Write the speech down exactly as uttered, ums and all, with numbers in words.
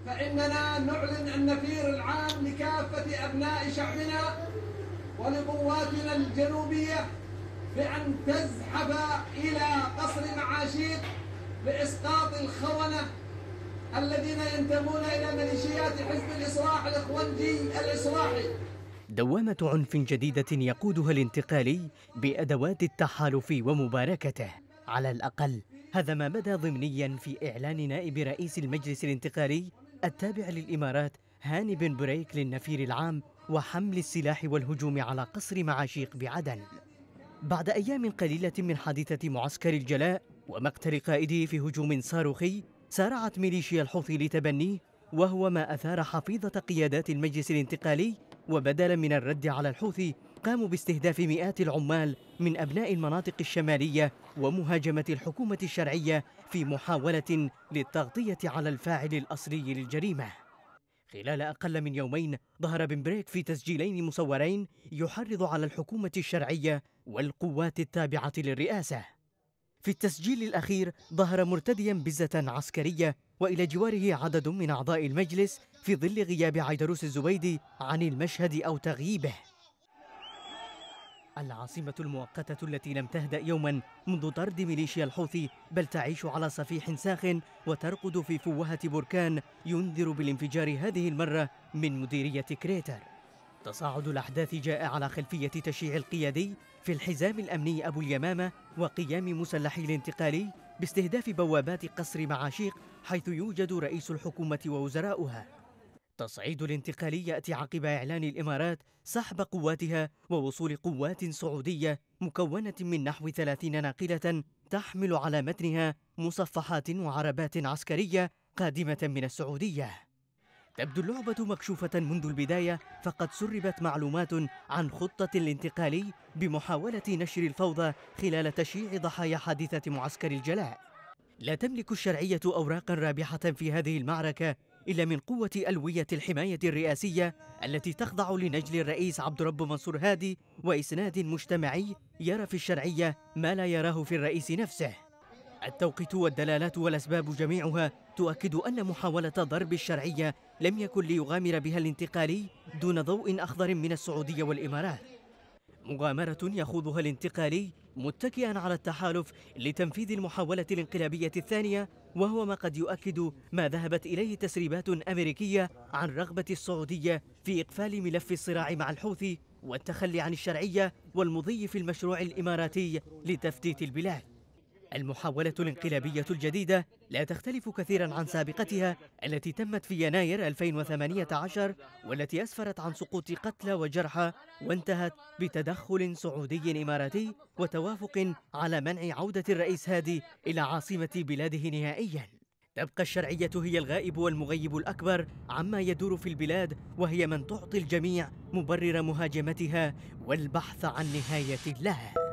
فإننا نعلن النفير العام لكافة أبناء شعبنا ولقواتنا الجنوبية بأن تزحف إلى قصر معاشيق لإسقاط الخونة الذين ينتمون إلى ميليشيات حزب الإصلاح الإخوانجي الإصلاحي. دوامة عنف جديدة يقودها الانتقالي بأدوات التحالف ومباركته. على الأقل هذا ما بدا ضمنيا في إعلان نائب رئيس المجلس الانتقالي التابع للإمارات هاني بن بريك للنفير العام وحمل السلاح والهجوم على قصر معاشيق بعدن. بعد أيام قليلة من حادثة معسكر الجلاء ومقتل قائده في هجوم صاروخي، سارعت ميليشيا الحوثي لتبنيه، وهو ما أثار حفيظة قيادات المجلس الانتقالي. وبدلا من الرد على الحوثي قاموا باستهداف مئات العمال من أبناء المناطق الشمالية ومهاجمة الحكومة الشرعية في محاولة للتغطية على الفاعل الأصلي للجريمة. خلال أقل من يومين ظهر بن بريك في تسجيلين مصورين يحرض على الحكومة الشرعية والقوات التابعة للرئاسة. في التسجيل الأخير ظهر مرتديا بزة عسكرية وإلى جواره عدد من أعضاء المجلس في ظل غياب عيدروس الزبيدي عن المشهد أو تغييبه. العاصمة المؤقتة التي لم تهدأ يوما منذ طرد ميليشيا الحوثي بل تعيش على صفيح ساخن وترقد في فوهة بركان ينذر بالانفجار هذه المرة من مديرية كريتر. تصاعد الأحداث جاء على خلفية تشييع القيادي في الحزام الأمني أبو اليمامة وقيام مسلحي الانتقالي باستهداف بوابات قصر معاشيق حيث يوجد رئيس الحكومة ووزراؤها. تصعيد الانتقالي يأتي عقب إعلان الإمارات سحب قواتها ووصول قوات سعودية مكونة من نحو ثلاثين ناقلة تحمل على متنها مصفحات وعربات عسكرية قادمة من السعودية. تبدو اللعبة مكشوفة منذ البداية، فقد سربت معلومات عن خطة الانتقالي بمحاولة نشر الفوضى خلال تشييع ضحايا حادثة معسكر الجلاء. لا تملك الشرعية أوراقا رابحة في هذه المعركة إلا من قوة ألوية الحماية الرئاسية التي تخضع لنجل الرئيس عبد رب منصور هادي وإسناد مجتمعي يرى في الشرعية ما لا يراه في الرئيس نفسه. التوقيت والدلالات والأسباب جميعها تؤكد أن محاولة ضرب الشرعية لم يكن ليغامر بها الانتقالي دون ضوء أخضر من السعودية والإمارات. مغامرة يخوضها الانتقالي متكئا على التحالف لتنفيذ المحاولة الانقلابية الثانية، وهو ما قد يؤكد ما ذهبت إليه تسريبات أمريكية عن رغبة السعودية في إقفال ملف الصراع مع الحوثي والتخلي عن الشرعية والمضي في المشروع الإماراتي لتفتيت البلاد. المحاولة الانقلابية الجديدة لا تختلف كثيرا عن سابقتها التي تمت في يناير ألفين وثمانية عشر والتي أسفرت عن سقوط قتلى وجرحى وانتهت بتدخل سعودي إماراتي وتوافق على منع عودة الرئيس هادي إلى عاصمة بلاده نهائيا. تبقى الشرعية هي الغائب والمغيب الأكبر عما يدور في البلاد، وهي من تعطي الجميع مبرر مهاجمتها والبحث عن نهاية لها.